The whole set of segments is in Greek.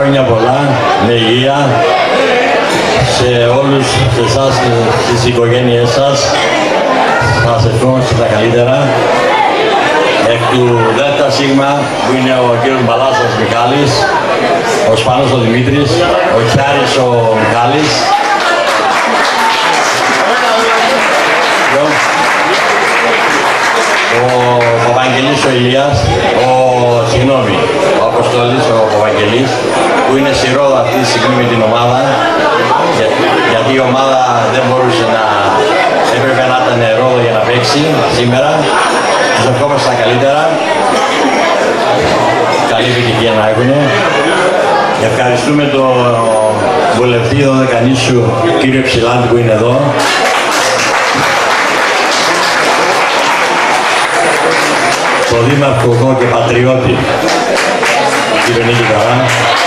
χρόνια πολλά, με υγεία, σε όλους, σε εσάς και στις οικογένειές σας. Σας ευχόμαστε τα καλύτερα. Εκ του ΔΣ που είναι ο κύριος Μπαλάσας Μιχάλης, ο Σπάνος ο Δημήτρης, ο Κιάρης ο Μιχάλης, ο Παπαγγελής ο Ηλίας, ο Αποστόλης ο Παπαγγελής, που είναι στη Ρόδο αυτή τη στιγμή με την ομάδα, γιατί η ομάδα δεν μπορούσε να, έπρεπε να ήταν Ρόδο για να παίξει σήμερα. Τους ευχόμαστε τα καλύτερα, καλή επιτυχία να έχουν. Ευχαριστούμε τον βουλευτή Δωδεκανήσου κύριο Ψηλάντη που είναι εδώ. Το Δήμαρχο εδώ και Πατριώτη, κύριο Νίκη Καρά.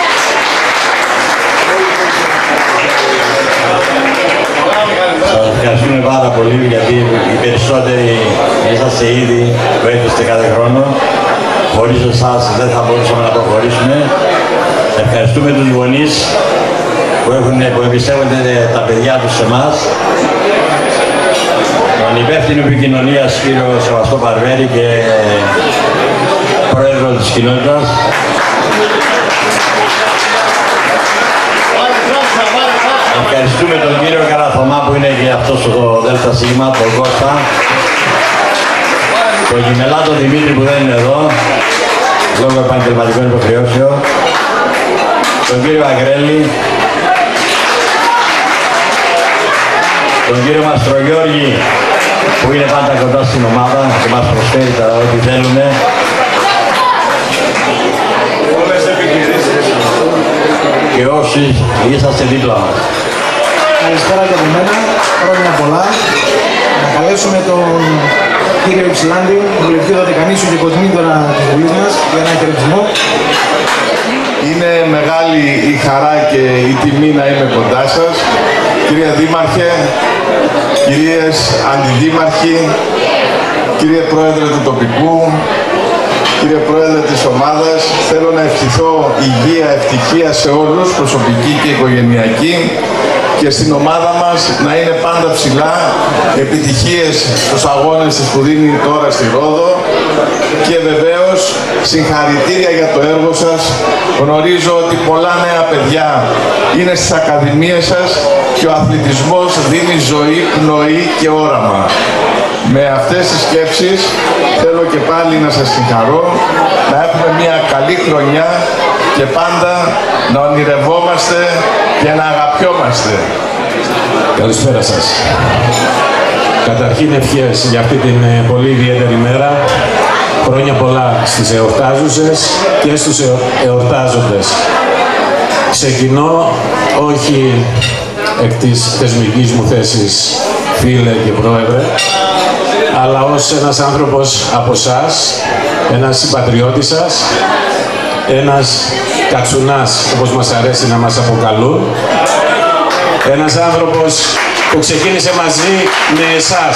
Σας ευχαριστούμε πάρα πολύ γιατί οι περισσότεροι είσαστε ήδη που έρχεστε κάθε χρόνο. Χωρίς εσάς δεν θα μπορούσαμε να προχωρήσουμε. Ευχαριστούμε τους γονείς που εμπιστεύονται τα παιδιά τους σε εμάς. Τον υπεύθυνο επικοινωνίας κύριο Σεβαστό Παρβέρη και πρόεδρο της κοινότητας. Ευχαριστούμε τον κύριο Καραθωμά που είναι και αυτός το ΔΣ, τον Κώστα. Τον Γιμελάτο Δημήτρη που δεν είναι εδώ, λόγω επαγγελματικών υποχρεώσεων. Τον κύριο Αγρέλη. Τον κύριο Μαστρογιώργη που είναι πάντα κοντά στην ομάδα και μας προσφέρει τα ό,τι θέλουμε. Και όσοι είσαστε δίπλα μας. Καλησπέρα και από μένα, χρόνια πολλά. Να καλέσουμε τον κύριο Υψηλάντη, βουλευτή Δωδεκανήσου και κοντινήτωρα της Βουλής μας, για ένα χαιρετισμό. Είναι μεγάλη η χαρά και η τιμή να είμαι κοντά σας. Κύριε Δήμαρχε, κυρίες Αντιδήμαρχοι, κύριε Πρόεδρε του τοπικού, κύριε Πρόεδρε της ομάδας, θέλω να ευχηθώ υγεία, ευτυχία σε όλους, προσωπική και οικογενειακή, και στην ομάδα μας να είναι πάντα ψηλά, επιτυχίες στους αγώνες της που δίνει τώρα στη Ρόδο και βεβαίως συγχαρητήρια για το έργο σας. Γνωρίζω ότι πολλά νέα παιδιά είναι στις ακαδημίες σας και ο αθλητισμός δίνει ζωή, πνοή και όραμα. Με αυτές τις σκέψεις θέλω και πάλι να σας συγχαρώ, να έχουμε μια καλή χρονιά και πάντα να ονειρευόμαστε και να αγαπιόμαστε. Καλησπέρα σας. Καταρχήν ευχές για αυτή την πολύ ιδιαίτερη μέρα. Χρόνια πολλά στις εορτάζουσες και στους εορτάζοντες. Ξεκινώ όχι εκ της θεσμικής μου θέσης φίλε και πρόεδρε, αλλά ως ένας άνθρωπος από εσάς, ένας συμπατριώτης σας, ένας κατσουνάς όπως μας αρέσει να μας αποκαλούν, ένας άνθρωπος που ξεκίνησε μαζί με εσάς.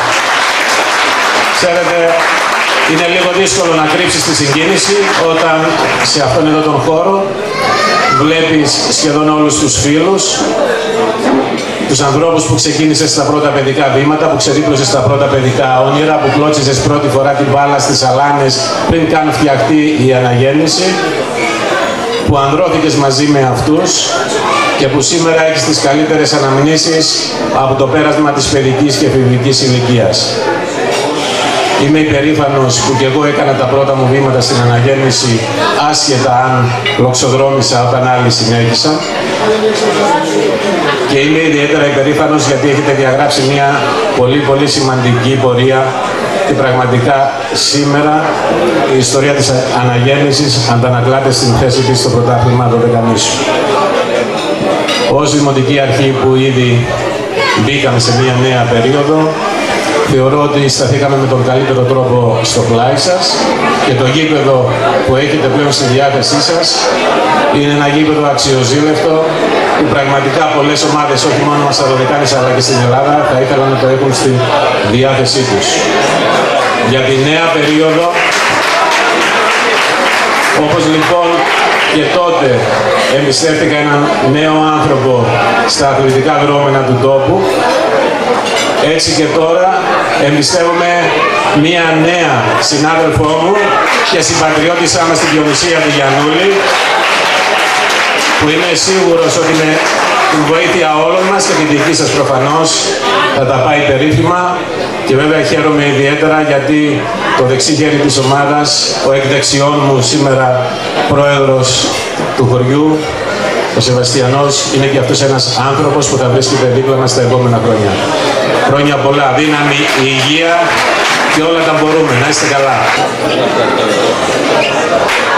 Ξέρετε, είναι λίγο δύσκολο να κρύψεις τη συγκίνηση όταν σε αυτόν εδώ τον χώρο βλέπεις σχεδόν όλους τους φίλους, τους ανθρώπους που ξεκίνησες στα πρώτα παιδικά βήματα, που ξεδίπλωσες στα πρώτα παιδικά όνειρα, που κλώτσισες πρώτη φορά την μπάλα στις Αλάνες πριν καν φτιαχτεί η αναγέννηση, που ανδρώθηκες μαζί με αυτούς και που σήμερα έχεις τις καλύτερες αναμνήσεις από το πέρασμα της παιδικής και εφηβικής ηλικίας. Είμαι υπερήφανος που και εγώ έκανα τα πρώτα μου βήματα στην αναγέννηση, άσχετα αν λοξοδρόμησα όταν άλλοι συνέχισαν. Και είμαι ιδιαίτερα υπερήφανος γιατί έχετε διαγράψει μια πολύ σημαντική πορεία και πραγματικά σήμερα η ιστορία της αναγέννησης αντανακλάται στην θέση της στο πρωτάθλημα Δωδεκανήσου. Ως Δημοτική Αρχή που ήδη μπήκαμε σε μια νέα περίοδο, θεωρώ ότι σταθήκαμε με τον καλύτερο τρόπο στο πλάι σας και το γήπεδο που έχετε πλέον στη διάθεσή σας είναι ένα γήπεδο αξιοζήλευτο που πραγματικά πολλές ομάδες, όχι μόνο στα Δωδεκάνησα αλλά και στην Ελλάδα, θα ήθελαν να το έχουν στη διάθεσή τους. Για τη νέα περίοδο Όπως λοιπόν και τότε εμπιστεύτηκα έναν νέο άνθρωπο στα αθλητικά δρόμενα του τόπου, έτσι και τώρα εμπιστεύομαι μία νέα συνάδελφό μου και συμπατριώτησά μας, την Διονυσία τη Γιαννούλη, που είμαι σίγουρος ότι με την βοήθεια όλων μας και την δική σας προφανώς θα τα πάει περίφημα. Και βέβαια χαίρομαι ιδιαίτερα γιατί το δεξί χέρι της ομάδας, ο εκ δεξιών μου σήμερα πρόεδρος του χωριού, ο Σεβαστιανός, είναι και αυτός ένας άνθρωπος που θα βρίσκεται δίπλα μας τα επόμενα χρόνια. Χρόνια πολλά, δύναμη, υγεία και όλα τα μπορούμε. Να είστε καλά.